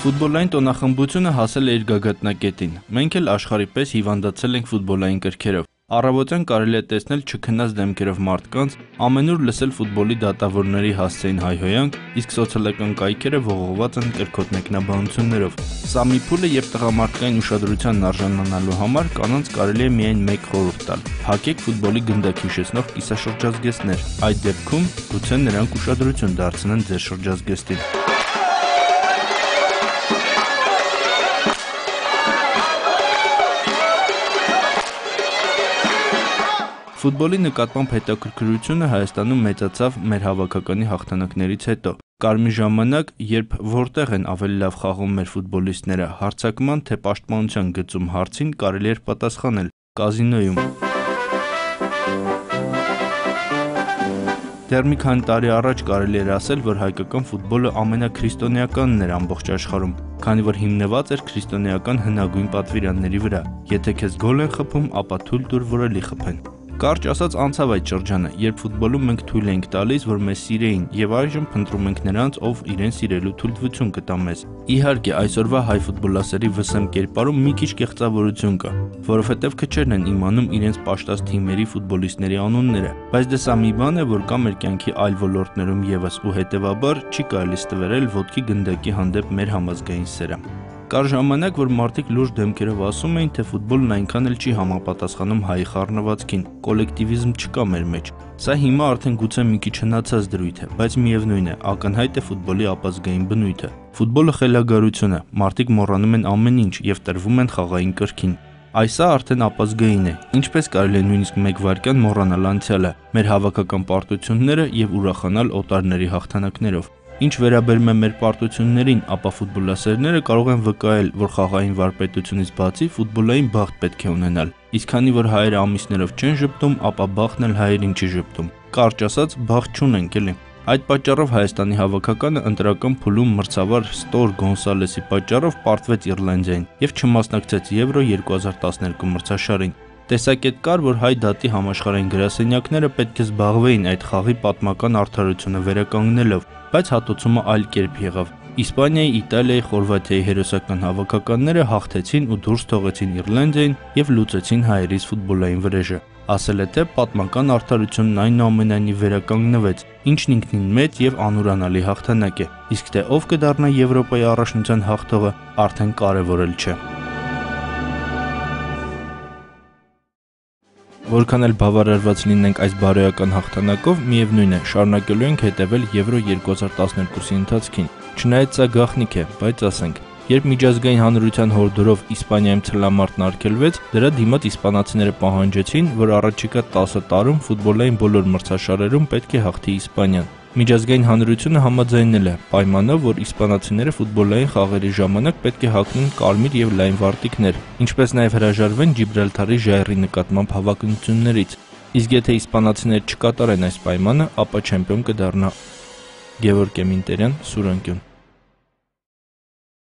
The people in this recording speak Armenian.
Ֆուտբոլային տոնախմբությունը հասել է իր գագաթնակետին։ Մենք էլ աշխարհի պես հիվանդացել ենք ֆուտբոլային կրքերով։ Առավոտյան կարելի է տեսնել չքնած դեմքերով մարդկանց, ամենուր լսել ֆուտբոլի դատավորների հասցեին հայհոյանք, իսկ սոցիալական կայքերը ողողված են կրքոտ մեկնաբանություններով։ Սա մի փուլ է եւ տղամարդկային ուշադրությանն արժանանալու համար կանանց կարելի է միայն մեկ խորհուրդ տալ. փակեք ֆուտբոլի գնդակ հիշեցնող կիսաշրջազգեստներ։ Այդ դեպքում գուցե նրանք ուշադրություն դարձնեն ձեր շրջազգեստին։ Ֆուտբոլի նկատմամբ հետաքրքրությունը Հայաստանում մեծացավ մեր հավաքականի հաղթանակներից հետո։ Կար մի ժամանակ, երբ որտեղ են ավելի լավ խաղում մեր ֆուտբոլիստները, հարձակման թե պաշտպանության գծում հարցին կարելի էր պատասխանել՝ կազինոյում։ Դեռ մի քանի տարի առաջ կարելի էր ասել, որ հայկական ֆուտբոլը ամենաքրիստոնեականն էր ամբողջ աշխարհում, քանի որ հիմնված էր քրիստոնեական հնագույն պատվիրանների վրա։ Եթե քեզ գոլ են խփում, ապա թույլ տուր, որ էլի խփեն։ Կարճ ասած անցավ այդ շրջանը, երբ ֆուտբոլում մենք թույլ ենք տալիս, որ մեզ սիրեին, եւ այժմ փնտրում ենք նրանց, ով իրեն սիրելու թույլտվություն կտա մեզ։ Իհարկե, այսօրվա հայ ֆուտբոլասերի վսեմ կերպարում մի քիչ կեղծավորություն կա, որովհետեւ քչերն են իմանում իրենց պաշտած թիմերի ֆուտբոլիստների անունները, բայց դե սա մի բան է, որ կա մեր կյանքի այլ ոլորտներում եւս, ու հետեւաբար չի կարելի ստվերել ոտքի գնդակի հանդեպ մեր համազգային սերը։ Կար ժամանակ, որ մարդիկ լուրջ դեմքերով ասում էին, թե ֆուտբոլն այնքան էլ չի համապատասխանում հայի խառնվածքին, կոլեկտիվիզմ չկա մեր մեջ։ Սա հիմա արդեն գուցե մի քիչ հնացած դրույթ է, բայց միևնույն է, ակնհայտ է ֆուտբոլի ապազգային բնույթը։ Ֆուտբոլը խելագարություն է, մարդիկ մոռանում են ամեն ինչ եւ տրվում են խաղային կրքին։ Այսա արդեն ապազգային է, ինչպես կարելի է նույնիսկ մեկ վայրկյան մոռանալ անցյալը, մեր հավաքական պարտությունները եւ ուրախանալ օտարների հաղթանակներով։ Ինչ վերաբերում է մեր պարտություններին, ապա ֆուտբոլասերները կարող են վկայել, որ խաղային վարպետությունից բացի ֆուտբոլային բախտ պետք է ունենալ։ Իսկ քանի որ հայերը ամիսներով չեն ժպտում, ապա բախտն էլ հայերին չի ժպտում։ Կարճ ասած, բախտ չունենք էլի։ Այդ պատճառով Հայաստանի հավաքականը ընտրական փուլում մրցավար Ստոր Գոնսալեսի պատճառով պարտվեց Իռլանդիային եւ չմասնակցեց Եվրո 2012 մրցաշարին։ Տեսակետ կար, որ հայ դատի համաշխարհային գրասենյակները պետք է զբաղվեին այդ խաղի պատմական արդարությունը վերականգնելով, բայց հատուցումը այլ կերպ եղավ։ Իսպանիայի, Իտալիայի, Խորվաթիայի հերոսական հավաքականները հաղթեցին ու դուրս թողեցին Իռլանդիային եւ լուծեցին հայերից ֆուտբոլային վրեժը։ Ասել է թե պատմական արդարությունն այնուամենայնիվ վերականգնվեց, ինչն ինքնին մեծ եւ անուրանալի հաղթանակ է, իսկ թե ով կդառնա Եվրոպայի առաջնության հաղթողը, արդեն կարևորել չէ։ Որքան էլ բավարարված լինենք այս բարոյական հաղթանակով, միևնույն է, շարունակելու ենք հետևել Եվրո 2012-ի ընթացքին։ Չնայած սա գաղտնիք է, բայց ասենք, երբ միջազգային հանրության հորդորով Իսպանիայում ցլամարտն արգելվեց, դրա դիմաց իսպանացիները պահանջեցին, որ առաջիկա 10 տարում ֆուտբոլային բոլոր մրցաշարերում պետք է հաղթի Իսպանիան։ Միջազգային հանրությունը համաձայնել է պայմանով, որ իսպանացիները ֆուտբոլային խաղերի ժամանակ պետք է հագնեն կարմիր եւ լայն վարտիքներ, ինչպես նաեւ հրաժարվեն Ջիբրալթարի ժայռի նկատմամբ հավակնություններից։ Իսկ եթե իսպանացիները չկատարեն այս պայմանը, ապա չեմպիոն կդառնա Գևորգ Էմինտերյան, Սուրընկյուն։